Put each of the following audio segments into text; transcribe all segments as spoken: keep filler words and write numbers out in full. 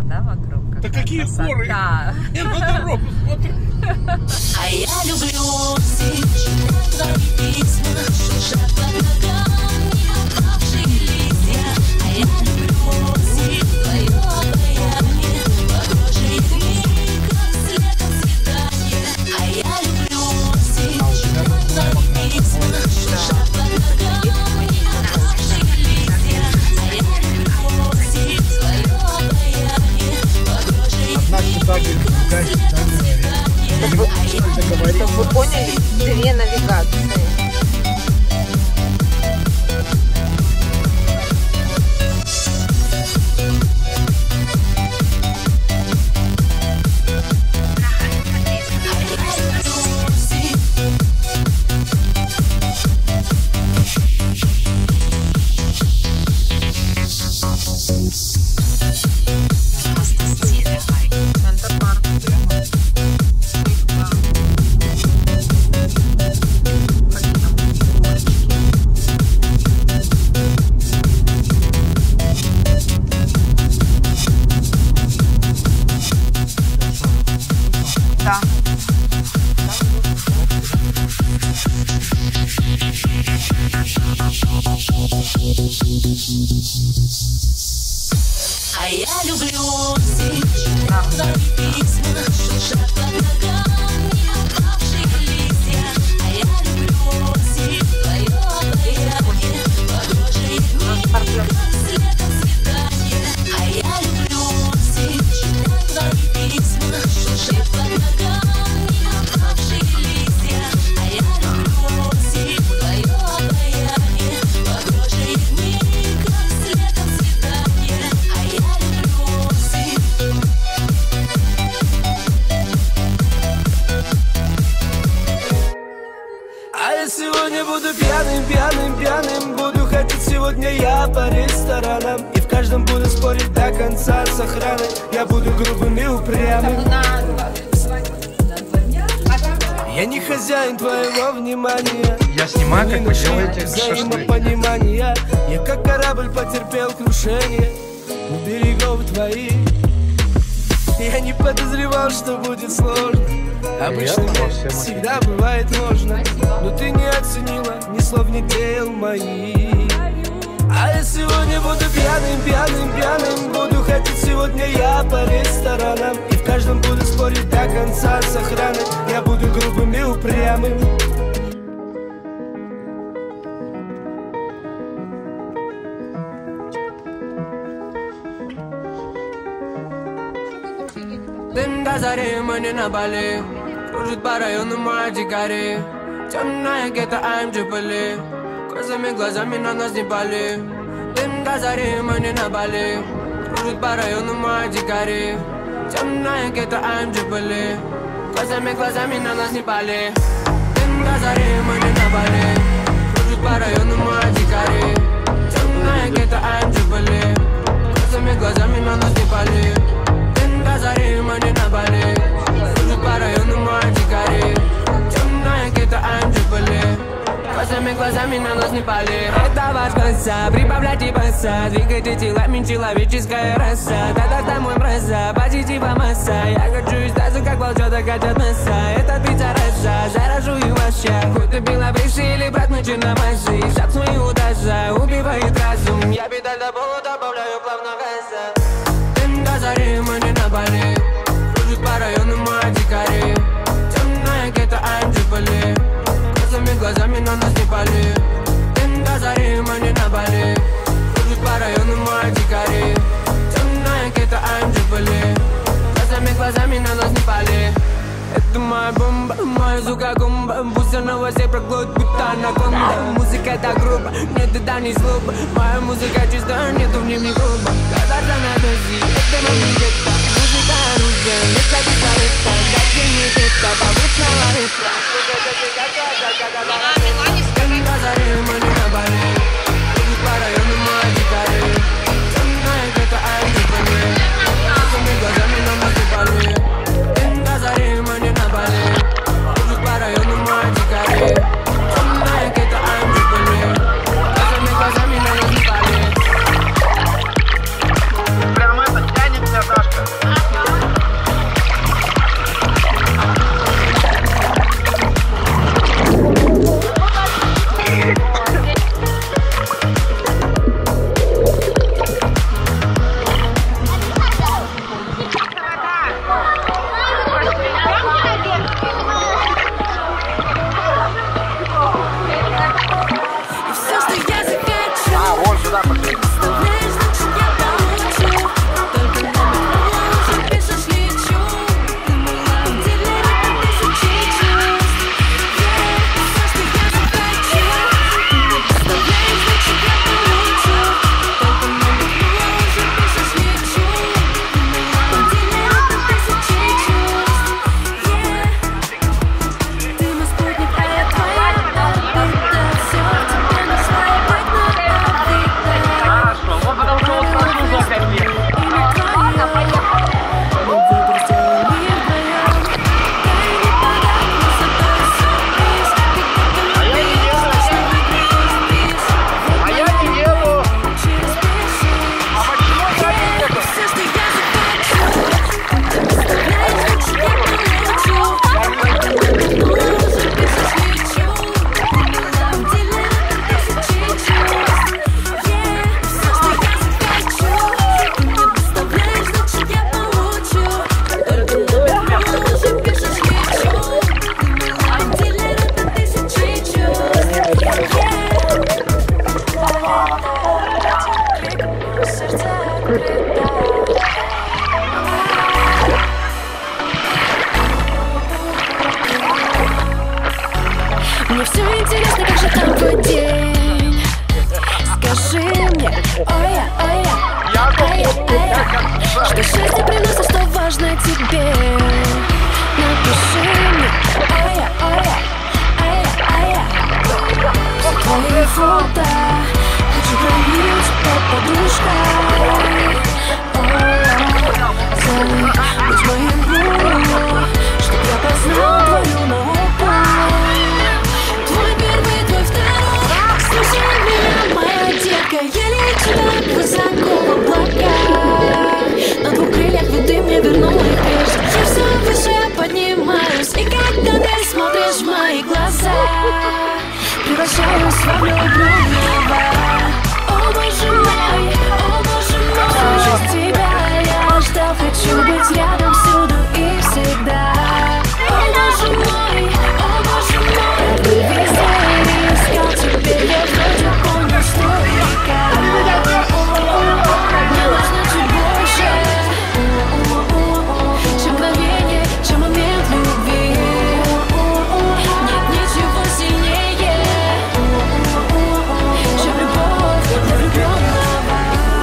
да, вокруг? Да какие красота. горы? Я на дорогу смотрю. А я люблю читать твои письма, шуршат под ногами опавшие листья. А я люблю твое обаяние, похожее в миг, как след от свидания. А я люблю читать твои письма, шуршат под ногами опавшие листья. А я люблю твое обаяние, похожее в миг, как след от свидания. Чтобы вы поняли, две навигации. Да. А я люблю читать твои письма, шуршат под ногами опавшие листья. А я люблю твое обаяние, похожее в миг, как след от свидания. А я люблю читать твои письма, шуршат под ногами опавшие листья. А я люблю твое обаяние, похожее в миг, как след от свидания. А я люблю А я сегодня буду пьяным, пьяным, пьяным. Буду ходить сегодня я по ресторанам, и в каждом буду спорить до конца с охраной. Я буду грубым и упрямым. Я не хозяин твоего внимания. Я снимаю, как вы делаете шашлык. Взаимопонимания. Я как корабль потерпел крушение у берегов твоих. Я не подозревал, что будет сложно. Обычно мне всегда бывает можно, но ты не оценила ни слов, ни дел моих. А я сегодня буду пьяным, пьяным, пьяным. Буду ходить сегодня я по ресторанам, и в каждом буду спорить до конца с охраной. Я буду грубым и упрямым. Дым до зари, мы не на Бали. Кружит по району моя дикари. Темная гетто, I'm Джипали. Красными глазами на нас не пали. Дым до зари, мы не на Бали. Кружит по району моя дикари. Темная гетто, I'm Джипали. Красными глазами на нас не пали. Дым до зари, мы не на Бали. Кружит по району моя дикари. Темная гетто, I'm Джипали. Красными глазами на нас не пали. Зари, мы не на Бали. Кружит по району моя дикари. Темная гетто, I'm Джипали. Красными глазами на нас не пали. Это ваш конца, прибавляйте баса. Двигайте телами, человеческая раса. Да-да-да, мой браза, позитива масса. Я хочу из таза, как волчата хотят мяса. Это пицца раса, жара жую вообще. Хоть ты белобрысый или брат, мы черномазый. Шаг свои удача, убивает разум. Я педаль до пола добавляю плавно газа. Зари, мы не на Бали. Кружит по району моя дикари. Темная гетто, I'm Джипали. Красными глазами на нас не пали. Дым до зари, мы не на Бали. Кружит по району моя дикари. Темная гетто, I'm Джипали. Красными глазами на нас не пали. Это моя бомба, моя сука гумба. Пусть она вас всех проглотит, будто анаконда. Музыка это грубо, нет, это не злоба. Моя музыка чистая, нету в ней ни грубо. Когда на дозе, это мой гетто. Музыка оружие, нет как пистолета. Как не это, повышенного ретро. Когда зари, мы не на Бали. Кружит по району моя дикари. Темная гетто, I'm Джипали. Красными глазами на нас не пали. Зари, мы не на Бали. Кружит по району моя дикари. Темная гетто, I'm Джипали. Красными глазами на нас не пали. Прямо мы подтянемся, что счастье приносит, что важно тебе. Напиши мне, ая, ая, ая, ая. Все твои фото хочу хранить под подушкой. Будь моим гуру, чтоб я познал твою науку. Твой первый, твой второй, слушай меня, моя детка. Я лечу так высоко в облака. На двух крыльях ты мне вернула их прежде. Я все выше поднимаюсь, и когда ты смотришь в мои глаза, превращаюсь во влюбленного. О боже мой, о боже мой, слушай тебя я ждал, хочу быть рядом всюду и всегда. О боже мой, о боже мой, я бы везде искал, теперь я вроде понял, что века. Мне нужно чуть больше, чем мгновение, чем момент любви. Нет ничего сильнее, чем любовь для влюбленного.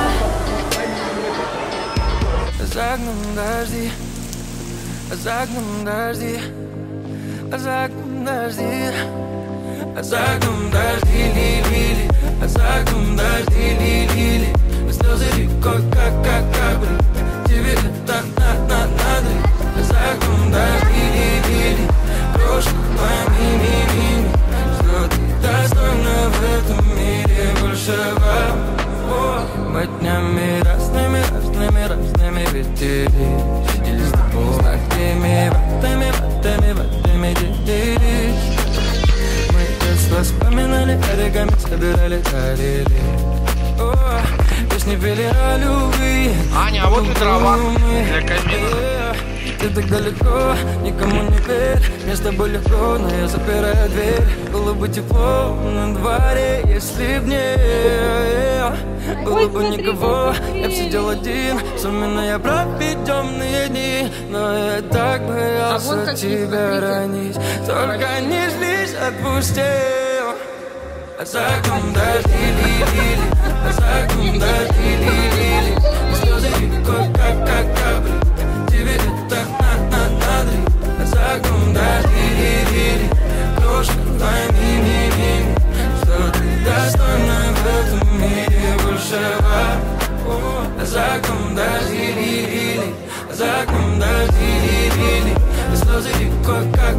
За окном дожди, за окном дожди, за окном дожди, за окном дожди, ли-ли-ли, за окном дожди, ли-ли-ли. Слезы рекой, как, как капли, тебе это надо. За окном дожди, ли-ли-ли, крошка пойми, ми-ми-ми, что ты достойна в этом мире большего. Мы днями разными, разными, разными ветерись, сидели с тобой, знаками, ватами, ватами, ватами делились. Мы детство вспоминали, берегами собирали, дарили. О, песни пели о любви. Аня, а вот и трава для камина. Ты так далеко, никому не верь. Мне с тобой легко, но я запираю дверь. Было бы тепло на дворе, если б не было бы никого, я б сидел один. Вспоминая про темные дни, но я так боялся тебя ранить. Только не злись, отпусти. За окном дожди, ли-ли-ли, за окном дожди, ли-ли-ли. Слезы рекой, как, как капли, тебе это надо. За окном дожди, ли-ли-ли, крошка, пойми, ми-ми, что ты достойна в этом мире большего. За окном дожди, ли-ли-ли, за окном дожди, ли-ли-ли. Слезы рекой, как